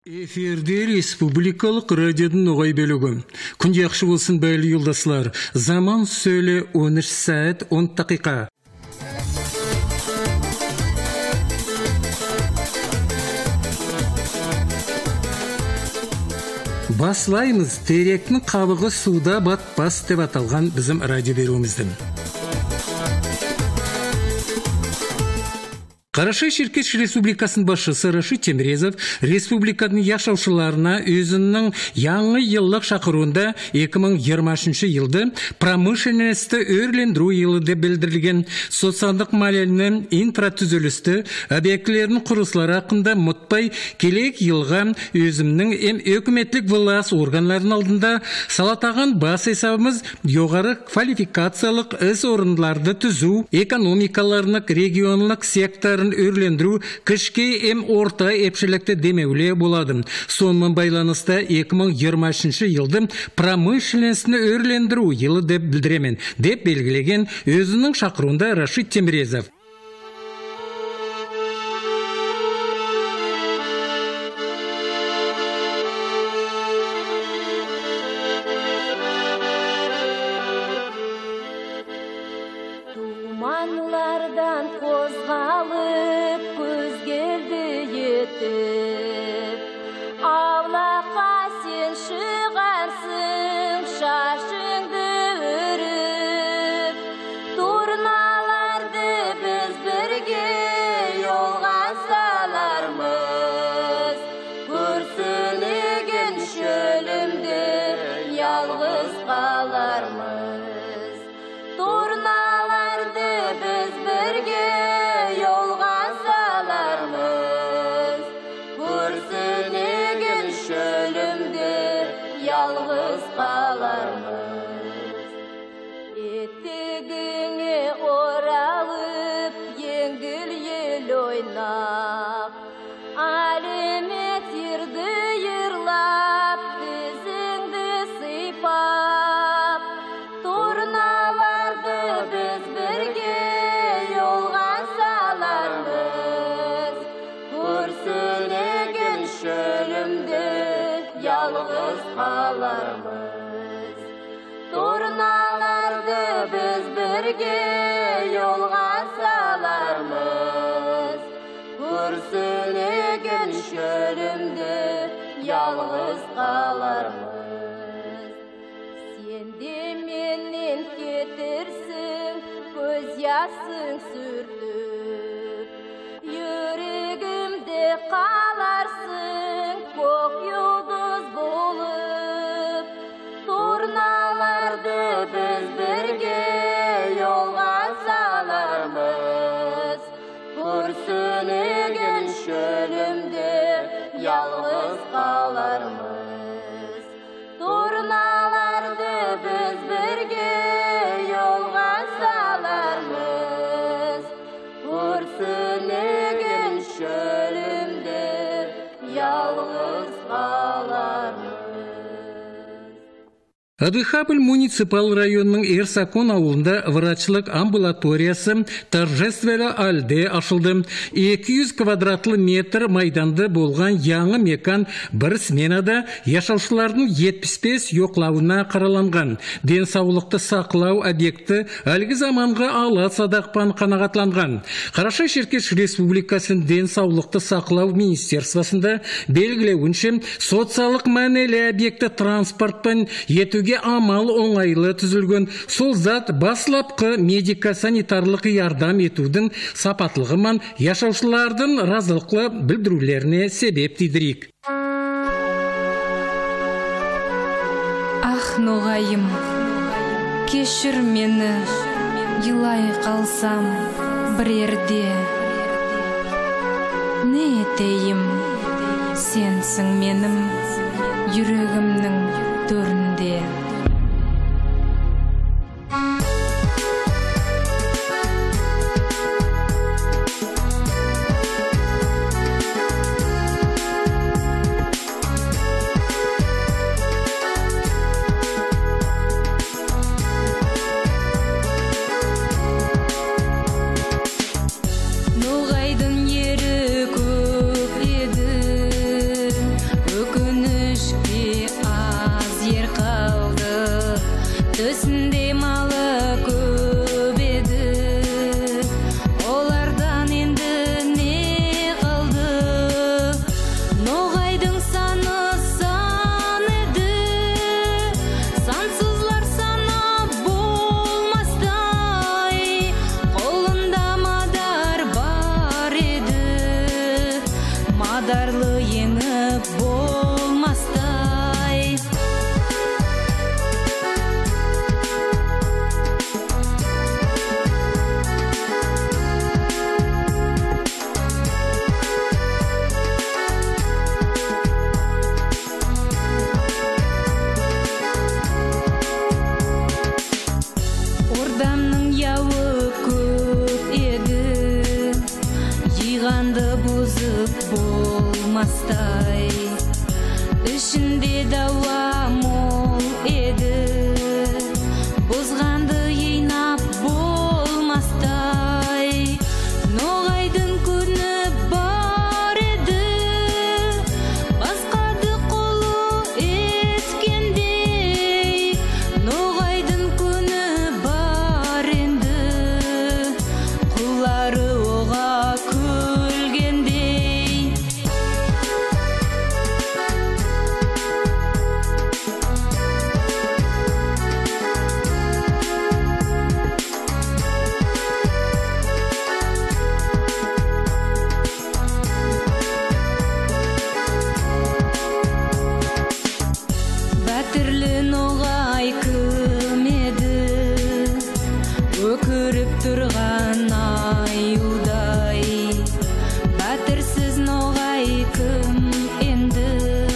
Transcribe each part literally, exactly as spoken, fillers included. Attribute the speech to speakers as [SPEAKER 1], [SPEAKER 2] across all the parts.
[SPEAKER 1] Эфирде республикалық радиодан оғай бөлігі. Күнде яқшы болсын бәлі елдаслар. Заман сөйлі он үш сәт он дақиқа. Баслаймыз, теректің қабығы суда батпас деп аталған біздің радио беруіміздің. Қарашай Шеркеш Республикасын басшысы Рашид Темирезов республиканың яшаушыларына өзінің яңы еллық шақыруында екі мың жиырмасыншы жылды промышленності өрлендіру жылы деп білдірілген. Социалдық моделінің инфратүзілісті объектілерінің құрылыслары хақында мұтпай келек жылға өзімнің эм өкіметлік власть органларының алдында салатаған бас есабымыз жоғары квалификациялық іс орындарды түзу, экономикаларының регионлық секторын өрлендіру кішке эм орта епшілікті демеуле болады. Сонымен байланысты екі мың жиырмасыншы жылды промышленності өрлендіру жылы деп білдіремен, деп белгілеген өзінің шақыруында Рашид Темирезов.
[SPEAKER 2] Туманлардан қозғалып, көзгелді етіп, аулақа сен шығарсың, шашыңды өріп. Турналарды біз бірге жолға салармыз, күрсінеген шөлімде ялғыз қалармыз. Турналарды біз бірге жолға салармыз, күрсінеген шөлімде ялғыз қалармыз. Етегіңе оралып, еңгіл ел ойнап, әлемет ерді ерлап, тізіңді сыйпап. Турналарды біз бірге жолға салармыз, күрсінеген шөлімде ялғыз қалармыз. Турналарды біз бірге жолға салармыз, күрсінеген шөлімде ялғыз қалармыз. Сенде менен кетерсің, көз ясың сүртіп, жүрегімде қаларсың, көк жұлдыз болып. Турналарды біз бірге жолға салармыз, күрсінеген шөлімде ялғыз қалармыз. Турналарды біз бірге жолға салармыз, күрсінеген шөлімде ялғыз қалармыз.
[SPEAKER 1] Адыхапль муниципал районның Ерсакон ауылында врачлық амбулаториясы торжествелі алде ашылды. екі жүз квадратлы метр майданды болған яңы мекан бір сменада яшаушылардың жетпіс бес жоқлауына қараланған. Денсаулықты сақлау объекті әлгі заманға ала садақпан қанағатланған. Қарашай Шеркеш Республикасын денсаулықты сақлау министерствосында белгілеуінше социалық мәнелі объекті транспортпен етуге амал оңайлы түзілген. Сол зат баслапқы медико-санитарлық ярдам етудің сапатлығымен яшаушылардың разылықлы білдірулеріне себеп тидірік.
[SPEAKER 3] Ах, ноғайым, кешір мені, елай қалсам бір ерде. Не етейім, сенсің менім, жүрегімнің төрінде. болмастай, ішінде дауа мол еді, бұзғанды ойнап болмастай, ноғайдың күні бар еді, басқады қолы еткендей, ноғайдың күні бар енді, құлары оға күлгендей. Бәтірлі ноғай кім еді, өкіріп тұрған аюдай. Бәтірсіз ноғай кім енді,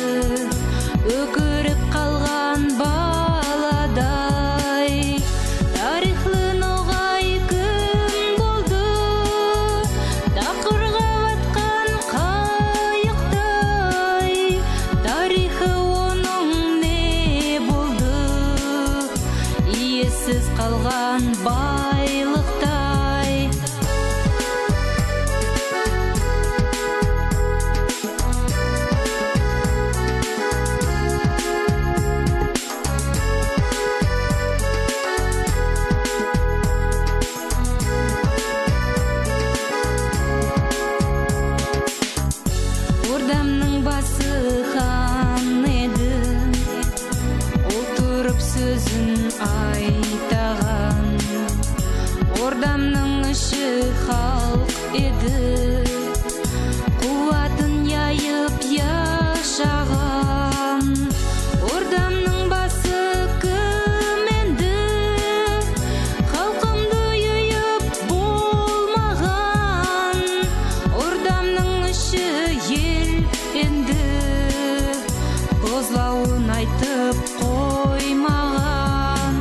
[SPEAKER 3] өкіріп қалған баладай. Тарихлы ноғай кім болды, тақырға батқан қайықтай. Тарихы оның не болды, иесіз қалған байлықтай. Ордамның басы хан еді, отырып сөзін айтаған. Ордамның іші халық еді, қуатын яйып яшаған. Ордамның басы кім енді, халқымды үйіп болмаған. Ордамның іші ел енді, бозлауын айтып қоймаған.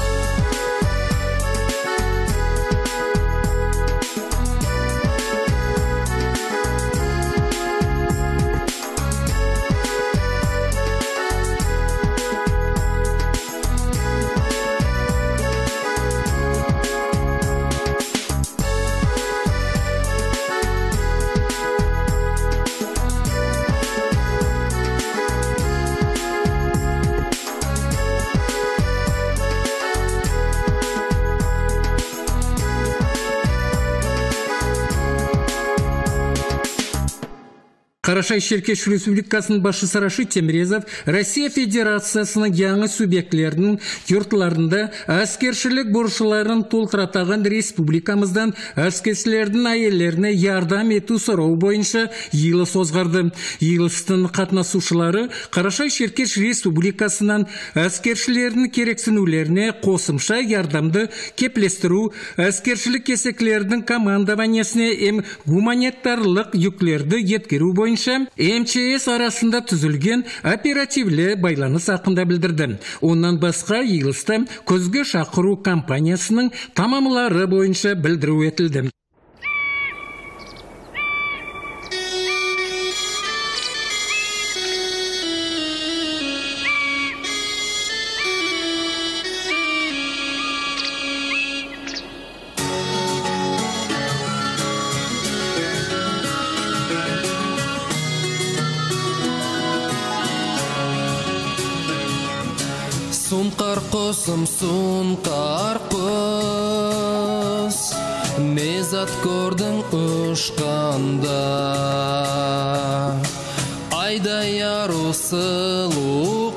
[SPEAKER 1] Карашай-Черкеш Республикасының башчысы Рашид Темирезов Россия Федерациясының яңы субъектлерінің йортларында әскершілік борышларын толтыратаған республикамыздан әскершілердің әйелдеріне ярдам ету сұрау бойынша йылы созғарды. Йылыстың қатнасушылары Карашай-Черкеш Республикасынан әскершілердің керексінулеріне қосымша ярдамды кеплестіру, әскершілік кесеклердің командованиясіне эм гуманитарлық жүклерді еткеру бойынша эм че эс арасында түзілген оперативлі байланыс ақында білдірді. Онан басқа йылыста көзге шақыру компаниясының тамамлары бойынша білдіру етілді.
[SPEAKER 4] Сұнқар құсым, сұнқар құс, не зат көрдің ұшқанда, айдай ару сұлу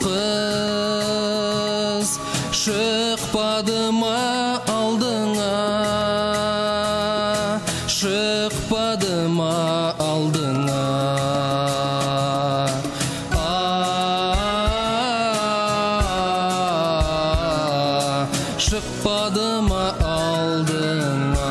[SPEAKER 4] қыз, шықпады ма алдыңа, шықпады ма алдыңа. Шықпады ма алдыңа.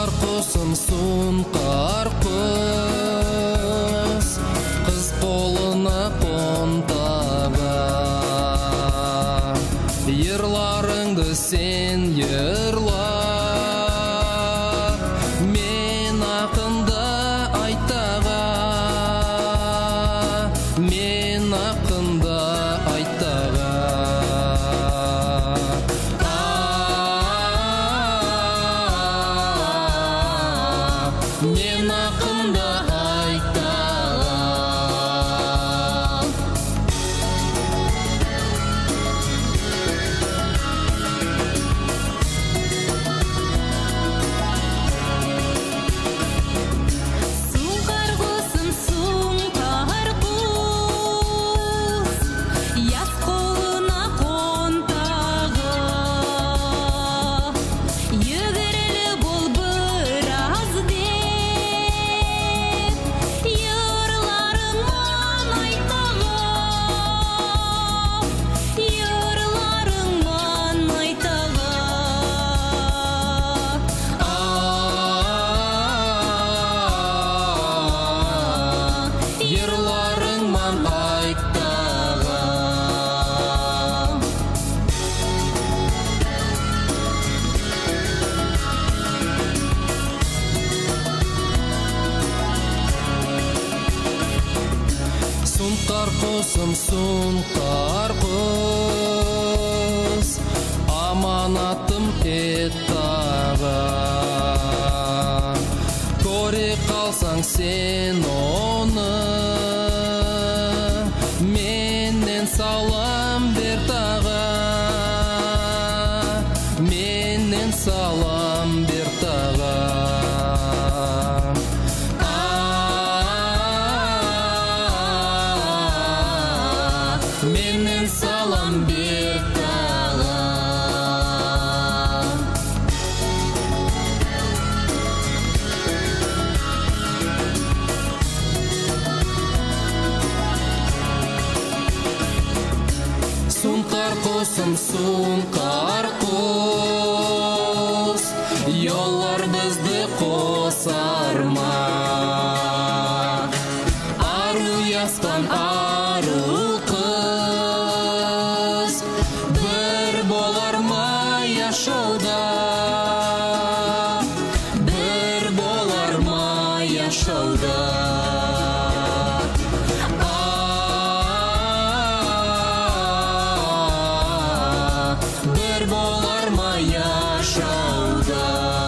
[SPEAKER 4] қарқұсым сұңқар құс, қыз қолына қонтаға. Ерларыңды сен ерла, мен ақында айтаға, мен ақында айтаға. Мен ақында айтаға.
[SPEAKER 3] Сұңқар құсым сұңқар құс, яз қолына қонтаға. Егірілі бол біраз деп, ерларыңман айтаға, ерларыңман айтаға.
[SPEAKER 4] Ерларыңман айтаға. Сұңқар құсым сұңқар құс, аманатым еттаға. Көре қалсаң сен оны, менен салам бер таға, менен салам бер таға. Менен салам бер таға. Сұңқар құсым сұңқар құс, yollar бізді қосар ма? Ару ястан ару қыз, бір болар ма яшауда? Бір болар ма яшауда? Bir bolar ma yaşauda.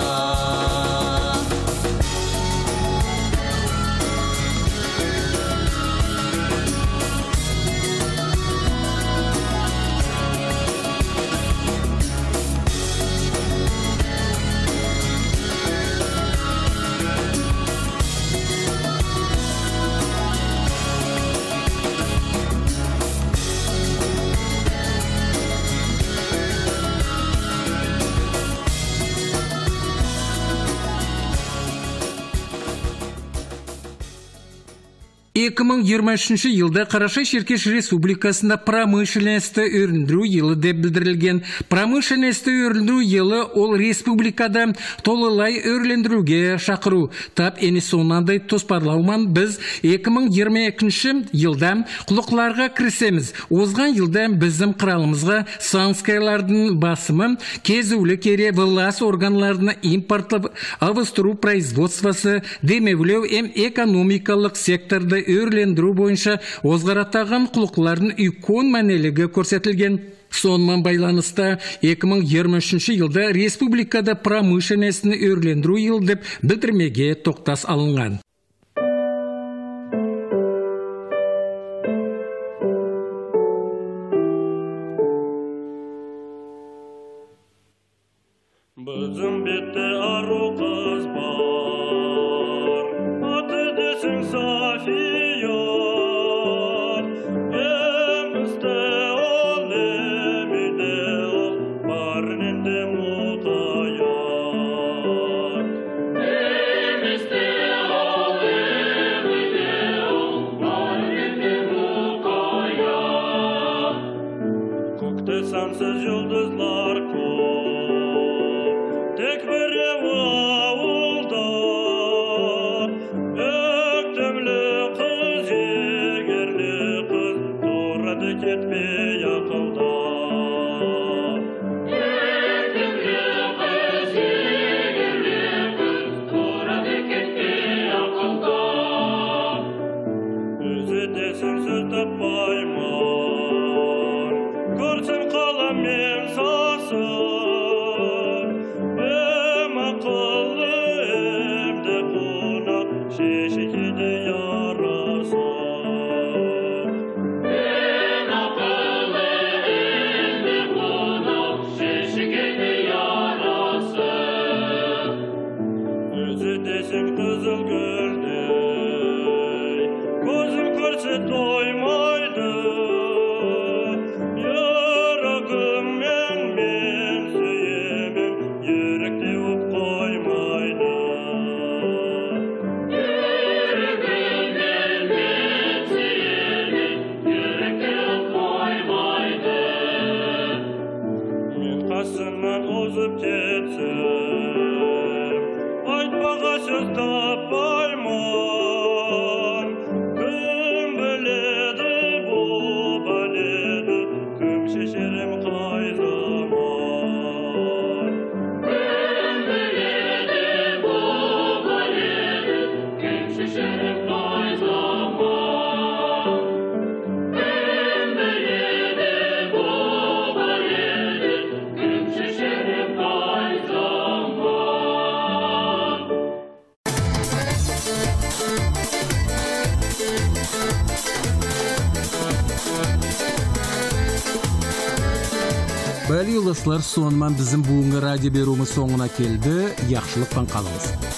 [SPEAKER 1] эки миң жыйырма үчүнчү жылда Карашай-Черкеш Республикасында промышленностьты өрүндүрүү жылы деп билдирилген. Промышленностьты өрүндүрүү жылы ол республикада толылай өрлөндүрүүгө шакыруу. Тап эни сонундай тоспарлауман биз эки миң жыйырма экинчи жылда кулукларга кирсемиз. Озган жылда биздин кыралымызга санкциялардын басымы кезүүлүк эре власть органдарына импорттоп авыстыруу производствосы демеулөө эм экономикалык секторда өрлөндүрүү боюнча озгараттаган кулуклардын үлкөн маанилиги көрсөтүлгөн. Сонун байланыста эки миң жыйырма үчүнчү жылда республикада промышленностьны өрлөндүрүү жылы деп билдирмеге токташ алынган.
[SPEAKER 5] Bizim bitti arı kız var, adı desin Safiyan. Emiste ol, emide ol, barninde mutayan. Emiste ol, emide ol, barninde mutayan. Көкте сансыз жұлдызлар көп, tek bir ev ketmey akılda. Özü desin söz tapayman, görsem kalam men sasın. Hem akıllı hem de konak, şeşikede yarasın. Hem akıllı hem de konak, şeşikede yarasın. Özü desin kızıl gördey, gözüm görse doymaydı. Yüreğim men men söyemem, yürekte öp koymaydı. Yüreğim men men söyemem, yürekte öp koymaydı. Men kasından ozup ketsem, aytmağa söz tapayman. Kim biledi bu baledi, kim şeşerim kay zaman. Kim biledi bu baledi, kim şeşerim kay zaman. Kim biledi bu baledi, kim şeşerim kay zaman.
[SPEAKER 1] Bəli yoldaşlar, sonman bizim bugungi radio berumuz soňuna keldi. Yaxşılıkdan kalыңыз.